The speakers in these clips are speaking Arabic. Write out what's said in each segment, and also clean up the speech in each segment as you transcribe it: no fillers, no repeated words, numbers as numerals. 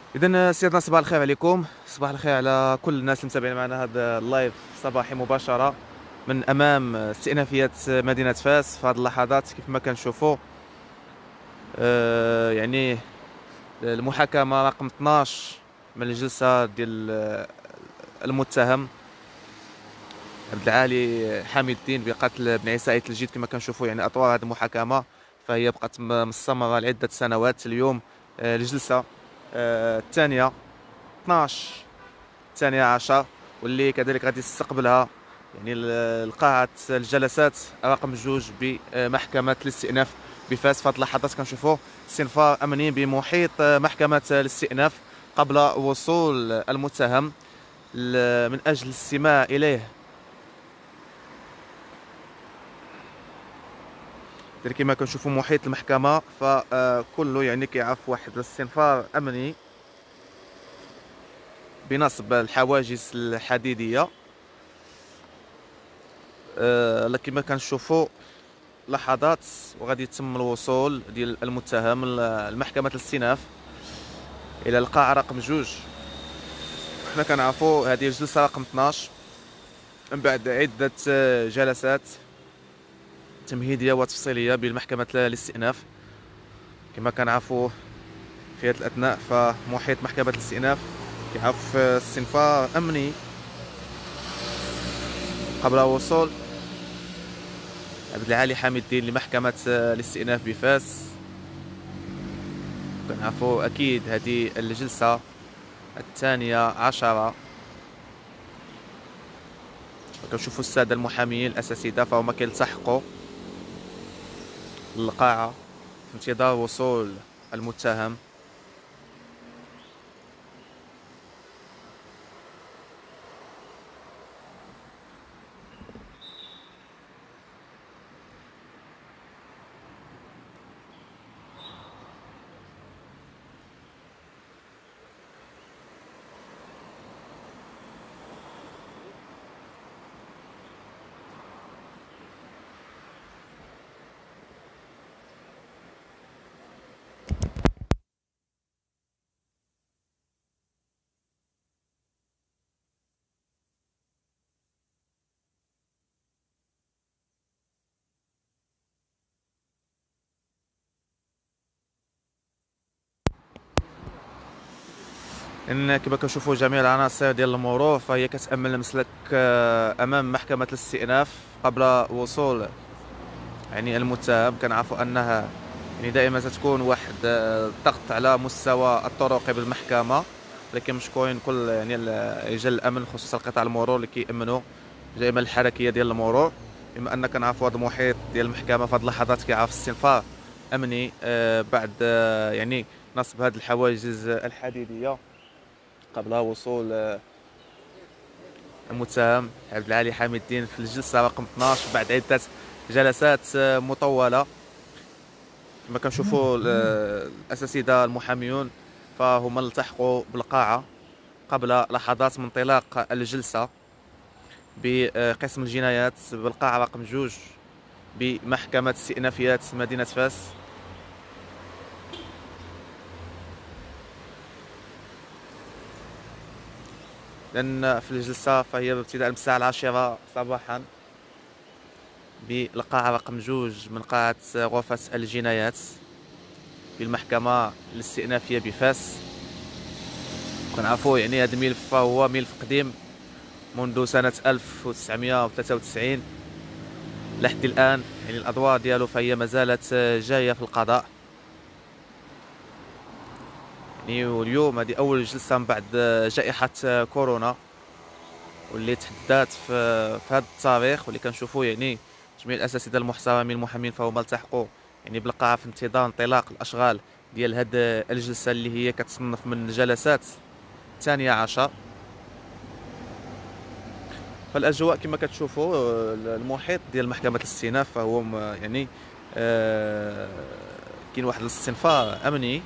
اذا سيدنا، صباح الخير عليكم. صباح الخير على كل الناس اللي متابعين معنا هذا اللايف صباحي مباشره من امام استئنافيه مدينه فاس في هذه اللحظات. كيف ما كنشوفوا يعني المحاكمه رقم 12 من الجلسه ديال المتهم عبد العالي حامد الدين بقتل بن عيسى آية الجيد. كما كنشوفوا يعني اطوار هذه المحاكمه فهي بقت مستمره لعده سنوات. اليوم الجلسه الثانيه 12 الثانية عشر، واللي كذلك غادي تستقبلها يعني القاعة الجلسات رقم جوج بمحكمة الاستئناف بفاس. في هذه اللحظات كنشوفوا استنفار أمني بمحيط محكمة الاستئناف قبل وصول المتهم من أجل الاستماع إليه. كما كنشوفوا محيط المحكمة فكله يعني كيعرف واحد الاستنفار أمني بنصب الحواجز الحديدية. كما كنشوفوا لحظات وغادي يتم الوصول ديال المتهم لمحكمة الاستئناف إلى القاعة رقم جوج. حنا كنعرفوا هذه الجلسة رقم 12 من بعد عدة جلسات تمهيدية وتفصيلية بالمحكمة الاستئناف. كما كنعرفوا في هذه الأثناء فمحيط محكمة الاستئناف كيعرف استنفار أمني قبل وصول عبد العالي حامد الدين لمحكمة الاستئناف بفاس. كنعرفوا أكيد هذه الجلسة الثانية عشرة. كنشوفوا السادة المحامين الأساتذة فهما كيلتحقوا للقاعة في انتظار وصول المتهم. إن كما كنشوفوا جميع العناصر ديال المرور فهي كتأمن المسلك أمام محكمة الاستئناف قبل وصول يعني المتهم. كنعرفوا أنها يعني دائما تكون واحد الضغط على مستوى الطرق بالمحكمة، لكن مشكورين كل يعني رجال الأمن خصوصا قطاع المرور اللي كيأمنوا دائما الحركية ديال المرور. بما أن كنعرفوا هذا المحيط ديال المحكمة في هذه اللحظات كيعرف استنفار أمني بعد يعني نصب هذه الحواجز الحديدية قبل وصول المتهم عبد العالي حامد الدين في الجلسة رقم 12 بعد عدة جلسات مطولة. كما كنشوفوا الأساتذة المحاميون فهما التحقوا بالقاعة قبل لحظات من انطلاق الجلسة بقسم الجنايات بالقاعة رقم جوج بمحكمة استئنافيات مدينة فاس. لأن في الجلسة فهي بابتداء من الساعة 10 صباحا بالقاعة رقم جوج من قاعة غرفة الجنايات بالمحكمة الاستئنافية بفاس. كنعرفوا يعني هذا الملف فهو ملف قديم منذ سنة 1993 لحد الآن. يعني الأدوار ديالو فهي مازالت جاية في القضاء. يعني واليوم هذه أول جلسة من بعد جائحة كورونا واللي تحدات في هذا التاريخ، واللي كنشوفوا يعني جميع الأساتذة المحترمين المحامين فهما التحقوا يعني بالقاعة في انتظار انطلاق الأشغال ديال هاد الجلسة اللي هي كتصنف من الجلسات الثانية عشر. فالأجواء كما كتشوفوا المحيط ديال محكمة الاستئناف فهو يعني كاين واحد الاستنفار أمني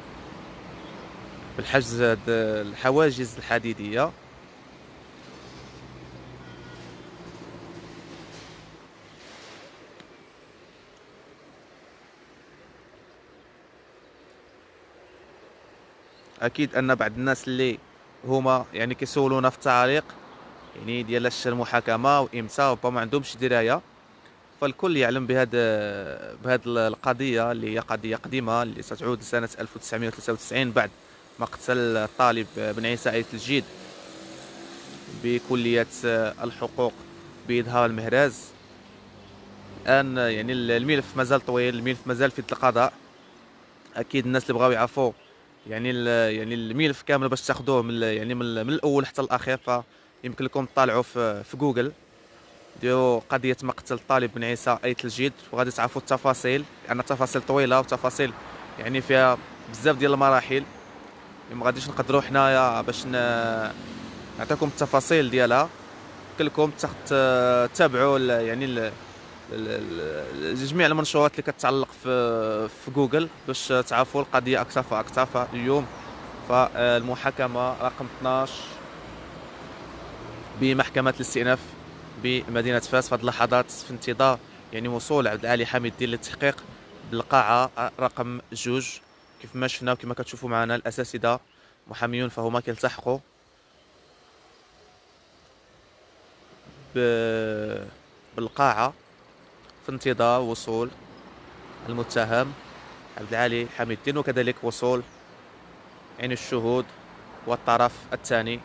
بالحجز هاد الحواجز الحديدية. اكيد ان بعض الناس اللي هما يعني كيسولونا في التعاليق يعني ديال المحاكمه وامتى وما عندهمش درايه، فالكل يعلم بهذه القضيه اللي هي قضيه قديمه اللي ستعود لسنه 1993 بعد مقتل الطالب بن عيسى آية الجيد بكليه الحقوق بإظهار المهراز. الان يعني الملف مازال طويل، الملف مازال في يد القضاء. اكيد الناس اللي بغاو يعرفوا يعني يعني الملف كامل باش تاخذوه يعني من الاول حتى الاخير، فيمكن لكم تطالعوا في جوجل، ديروا قضيه مقتل الطالب بن عيسى آية الجيد وغادي تعرفوا التفاصيل، لان التفاصيل طويله وتفاصيل يعني فيها بزاف ديال المراحل. ما غاديش نقدروا حنايا باش نعطيكم التفاصيل ديالها. كلكم تتابعوا يعني جميع المنشورات اللي كتعلق في جوجل باش تعرفوا القضيه اكثر فاكثر. فاليوم فالمحاكمه رقم 12 بمحكمه الاستئناف بمدينه فاس في هذه اللحظات في انتظار يعني وصول عبد العالي حامد الدين للتحقيق بالقاعه رقم 2. كيف ما شفنا وكما كتشوفوا معنا الاساتذه محاميون فهما كيلتحقوا بالقاعه في انتظار وصول المتهم عبد العالي حامد الدين، وكذلك وصول يعني الشهود والطرف الثاني.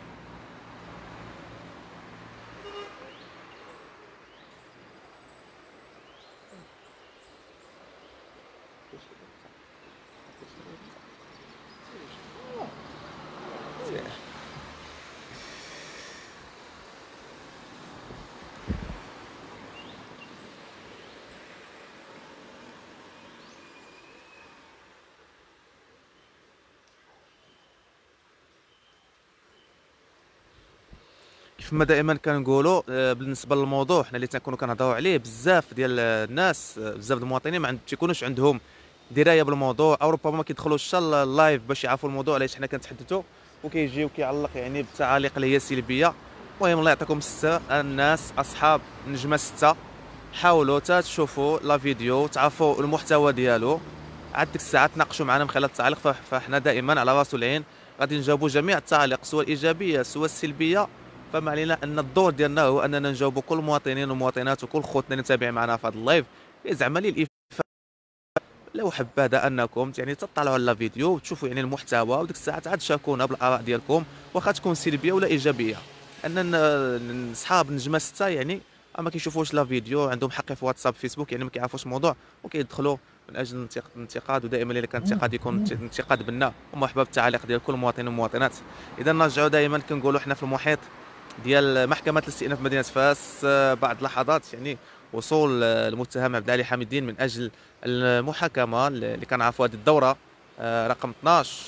كيف ما دائما كنقولوا بالنسبه للموضوع حنا اللي تنكونوا كنهضروا عليه، بزاف ديال الناس بزاف ديال المواطنين ما تيكونوش عندهم درايه بالموضوع، او ربما ما كيدخلوش حتى اللايف باش يعرفوا الموضوع علاش حنا كنتحدثوا، وكيجي وكيعلق يعني بالتعاليق اللي هي سلبيه. المهم الله يعطيكم الستر الناس اصحاب نجمه 6، حاولوا تشوفوا لا فيديو تعرفوا المحتوى ديالو، عاد ديك الساعه تناقشوا معنا من خلال التعاليق. فاحنا دائما على راس العين غادي نجاوبوا جميع التعاليق سواء الايجابيه سواء السلبيه. فما علينا ان الدور ديالنا هو اننا نجاوبوا كل المواطنين والمواطنات وكل خوتنا اللي متابعين معنا في هذا اللايف، زعما للافاده لو حبذا انكم يعني تطلعوا على الفيديو وتشوفوا يعني المحتوى، وديك الساعه عاد شاركونا بالاراء ديالكم واخا تكون سلبيه ولا ايجابيه. ان اصحاب نجمه 6 يعني ما كيشوفوش لا فيديو، عندهم حق في واتساب فيسبوك يعني ما كيعرفوش الموضوع وكيدخلوا من اجل الانتقاد. ودائما الا كان انتقاد يكون انتقاد بناء ومرحبا بالتعاليق ديال كل المواطنين والمواطنات. اذا نرجعوا دائما كنقولوا حنا في المحيط ديال محكمه الاستئناف مدينه فاس بعد لحظات يعني وصول المتهم عبد العالي حامد الدين من اجل المحاكمه اللي كنعرفوا هذه الدوره رقم 12.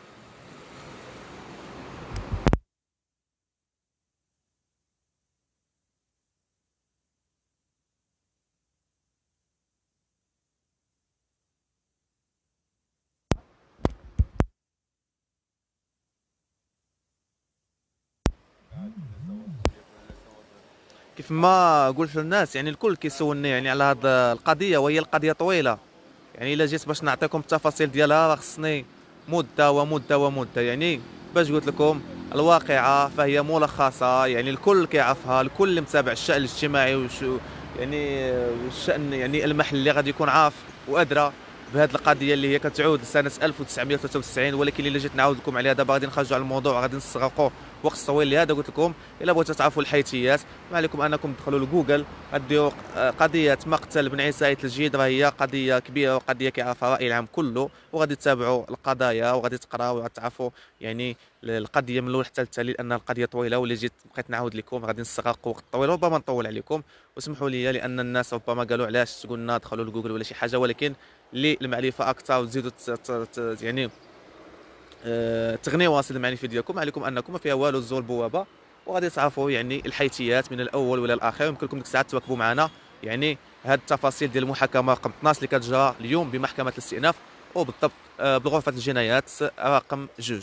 كيف ما قلت للناس يعني الكل كيسولني يعني على هذه القضيه، وهي القضيه طويله يعني الا جيت باش نعطيكم التفاصيل ديالها راه خصني مده ومده ومده. يعني باش قلت لكم الواقعه فهي ملخصه يعني الكل كيعرفها، الكل اللي متابع الشان الاجتماعي وشو يعني الشان يعني المحلي غادي يكون عارف وادرى بهذه القضيه اللي هي كتعود لسنه 1993. ولكن الا جيت نعاود لكم عليها دابا غادي نخرجوا على الموضوع غادي نستغرقوا وقت طويل. لهذا قلت لكم الا بغيتوا تعرفوا الحيثيات ما عليكم انكم تدخلوا لجوجل غديروا قضيه مقتل بن عيسى آية الجيد، راه هي قضيه كبيره وقضيه كيعرفها الراي العام كله، وغادي تتابعوا القضايا وغادي تقراوا وغتعرفوا يعني القضيه من الاول حتى للتالي، لان القضيه طويله واللي جيت بقيت نعاود لكم غادي نستغرقوا وقت طويل ربما نطول عليكم. واسمحوا لي لان الناس ربما قالوا علاش تقولنا دخلوا لجوجل ولا شي حاجه، ولكن للمعرفه اكثر وتزيدوا يعني تغنيوا واصل المعرفه ديالكم عليكم انكم ما فيها والو زول البوابه، وغادي تعرفوا يعني الحيثيات من الاول والى الاخر. يمكنكم ديك الساعه تواكبوا معنا يعني هاد التفاصيل ديال المحاكمه رقم 12 اللي كتجرى اليوم بمحكمه الاستئناف وبالضبط بغرفه الجنايات رقم 2.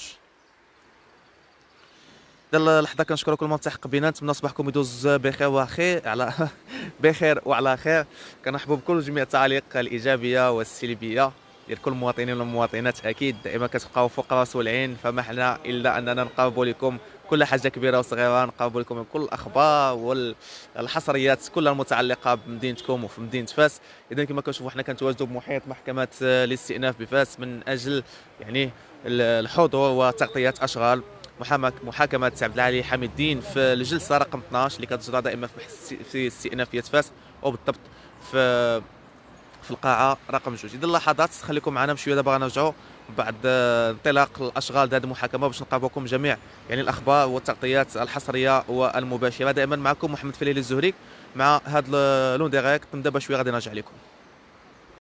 هذه اللحظه كنشكر كل من التحق بنا، نتمنى صباحكم يدوز بخير وخير على بخير وعلى خير. كنرحبوا بكل جميع التعاليق الايجابيه والسلبيه ديال كل المواطنين والمواطنات. اكيد دائما كتبقاو فوق راس والعين، فما حنا الا اننا نقربوا لكم كل حاجه كبيره وصغيره، نقربوا لكم كل الاخبار والحصريات كلها المتعلقه بمدينتكم وفي مدينه فاس. اذا كما كنشوفوا حنا كنتواجدوا بمحيط محكمه الاستئناف بفاس من اجل يعني الحضور وتغطيه اشغال محاكمه عبد العالي حميد الدين في الجلسه رقم 12 اللي كتجرى دائما في استئنافيه فاس، وبالضبط في القاعه رقم 2. اذا لحظات خليكم معنا بشويه، دابا غنرجعوا بعد انطلاق الاشغال هذه المحاكمه باش نقربوكم جميع يعني الاخبار والتغطيات الحصريه والمباشره. دائما معكم محمد فليل الزهري مع هذا لون ديريكت. من دابا شويه غادي نرجع لكم.